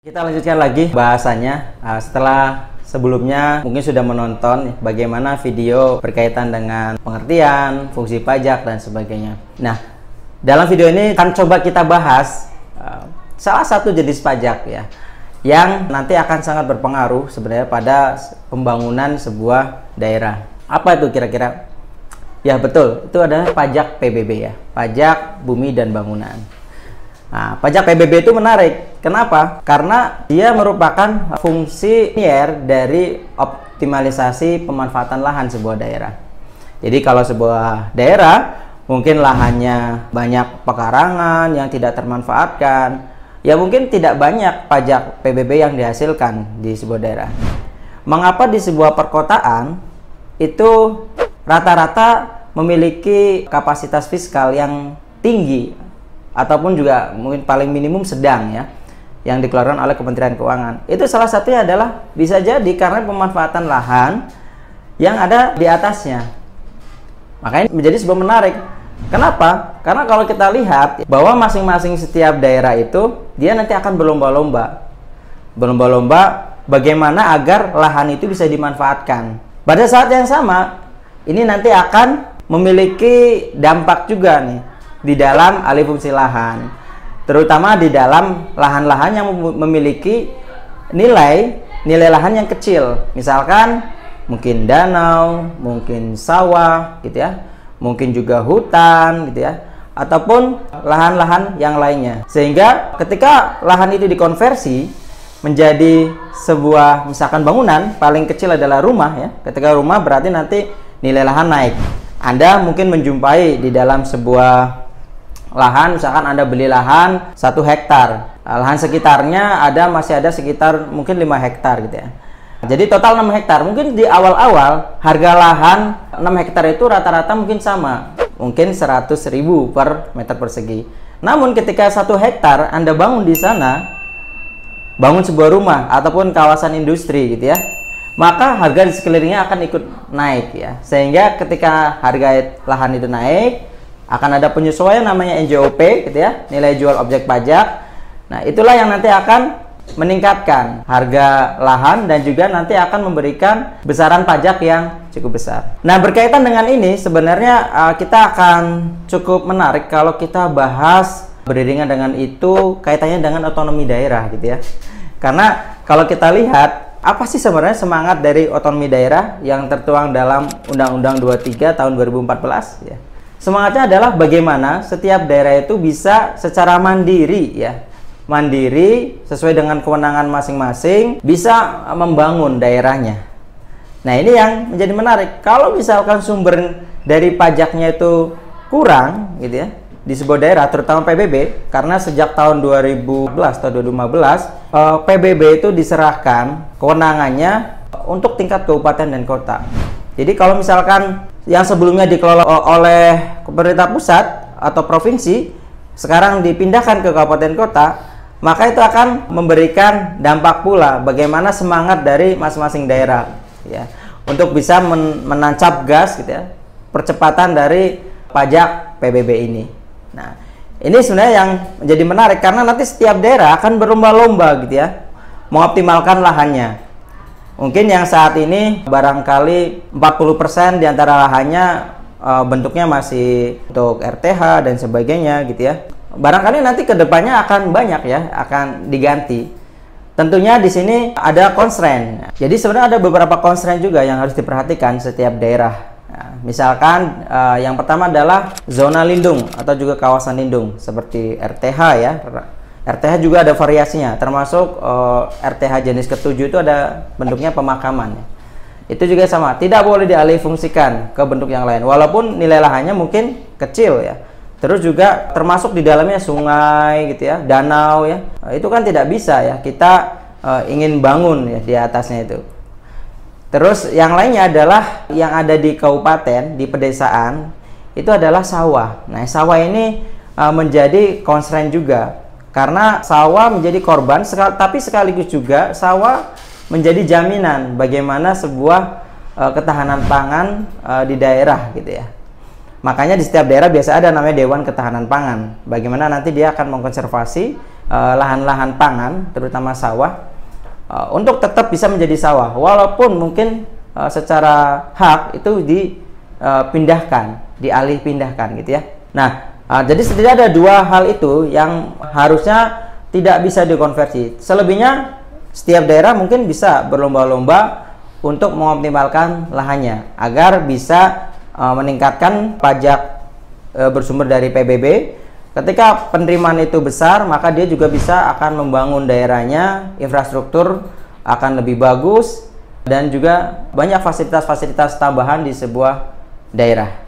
Kita lanjutkan lagi bahasanya. Setelah sebelumnya mungkin sudah menonton bagaimana video berkaitan dengan pengertian, fungsi pajak dan sebagainya. Nah, dalam video ini akan coba kita bahas salah satu jenis pajak ya, yang nanti akan sangat berpengaruh sebenarnya pada pembangunan sebuah daerah. Apa itu kira-kira? Ya betul, itu adalah pajak PBB ya, pajak bumi dan bangunan. Nah, pajak PBB itu menarik. Kenapa? Karena dia merupakan fungsi dari optimalisasi pemanfaatan lahan sebuah daerah. Jadi kalau sebuah daerah mungkin lahannya banyak pekarangan yang tidak termanfaatkan, ya mungkin tidak banyak pajak PBB yang dihasilkan di sebuah daerah. Mengapa di sebuah perkotaan itu rata-rata memiliki kapasitas fiskal yang tinggi ataupun juga mungkin paling minimum sedang ya, yang dikeluarkan oleh Kementerian Keuangan? Itu salah satunya adalah bisa jadi karena pemanfaatan lahan yang ada di atasnya. Makanya menjadi sebuah menarik. Kenapa? Karena kalau kita lihat bahwa masing-masing setiap daerah itu dia nanti akan berlomba-lomba bagaimana agar lahan itu bisa dimanfaatkan. Pada saat yang sama ini nanti akan memiliki dampak juga nih di dalam alih fungsi lahan, terutama di dalam lahan-lahan yang memiliki nilai lahan yang kecil, misalkan mungkin danau, mungkin sawah gitu ya, mungkin juga hutan gitu ya, ataupun lahan-lahan yang lainnya. Sehingga ketika lahan itu dikonversi menjadi sebuah misalkan bangunan, paling kecil adalah rumah ya. Ketika rumah berarti nanti nilai lahan naik. Anda mungkin menjumpai di dalam sebuah lahan, misalkan Anda beli lahan 1 hektar, lahan sekitarnya masih ada sekitar mungkin 5 hektar gitu ya. Jadi total 6 hektar. Mungkin di awal-awal harga lahan 6 hektar itu rata-rata mungkin sama, mungkin 100.000 per meter persegi. Namun ketika 1 hektar Anda bangun di sana, bangun sebuah rumah ataupun kawasan industri gitu ya, maka harga di sekelilingnya akan ikut naik ya. Sehingga ketika harga lahan itu naik, akan ada penyesuaian namanya NJOP gitu ya, nilai jual objek pajak. Nah, itulah yang nanti akan meningkatkan harga lahan dan juga nanti akan memberikan besaran pajak yang cukup besar. Nah, berkaitan dengan ini sebenarnya kita akan cukup menarik kalau kita bahas beriringan dengan itu kaitannya dengan otonomi daerah gitu ya. Karena kalau kita lihat apa sih sebenarnya semangat dari otonomi daerah yang tertuang dalam Undang-Undang 23 tahun 2014 ya. Semangatnya adalah bagaimana setiap daerah itu bisa secara mandiri ya, mandiri sesuai dengan kewenangan masing-masing bisa membangun daerahnya. Nah, ini yang menjadi menarik. Kalau misalkan sumber dari pajaknya itu kurang gitu ya di sebuah daerah, terutama PBB, karena sejak tahun 2012 atau 2015 PBB itu diserahkan kewenangannya untuk tingkat kabupaten dan kota. Jadi kalau misalkan yang sebelumnya dikelola oleh pemerintah pusat atau provinsi sekarang dipindahkan ke kabupaten kota, maka itu akan memberikan dampak pula bagaimana semangat dari masing-masing daerah ya untuk bisa menancap gas gitu ya percepatan dari pajak PBB ini. Nah, ini sebenarnya yang menjadi menarik karena nanti setiap daerah akan berlomba-lomba gitu ya mengoptimalkan lahannya. Mungkin yang saat ini barangkali 40% diantara lahannya bentuknya masih untuk RTH dan sebagainya gitu ya. Barangkali nanti kedepannya akan banyak ya, akan diganti. Tentunya di sini ada constraint. Jadi sebenarnya ada beberapa constraint juga yang harus diperhatikan setiap daerah. Nah, misalkan yang pertama adalah zona lindung atau juga kawasan lindung seperti RTH ya. RTH juga ada variasinya, termasuk RTH jenis ke-7 itu ada bentuknya pemakaman. Itu juga sama, tidak boleh dialih fungsikan ke bentuk yang lain, walaupun nilai lahannya mungkin kecil ya. Terus juga termasuk di dalamnya sungai gitu ya, danau ya. Itu kan tidak bisa ya, kita ingin bangun ya di atasnya itu. Terus yang lainnya adalah yang ada di kabupaten, di pedesaan, itu adalah sawah. Nah, sawah ini menjadi constraint juga. Karena sawah menjadi korban, tapi sekaligus juga sawah menjadi jaminan bagaimana sebuah ketahanan pangan di daerah gitu ya. Makanya di setiap daerah biasa ada namanya Dewan Ketahanan Pangan. Bagaimana nanti dia akan mengkonservasi lahan-lahan pangan, terutama sawah, untuk tetap bisa menjadi sawah, walaupun mungkin secara hak itu dipindahkan, dialih pindahkan gitu ya. Nah, jadi setidaknya ada dua hal itu yang harusnya tidak bisa dikonversi. Selebihnya setiap daerah mungkin bisa berlomba-lomba untuk mengoptimalkan lahannya agar bisa meningkatkan pajak bersumber dari PBB. Ketika penerimaan itu besar, maka dia juga bisa akan membangun daerahnya, infrastruktur akan lebih bagus, dan juga banyak fasilitas-fasilitas tambahan di sebuah daerah.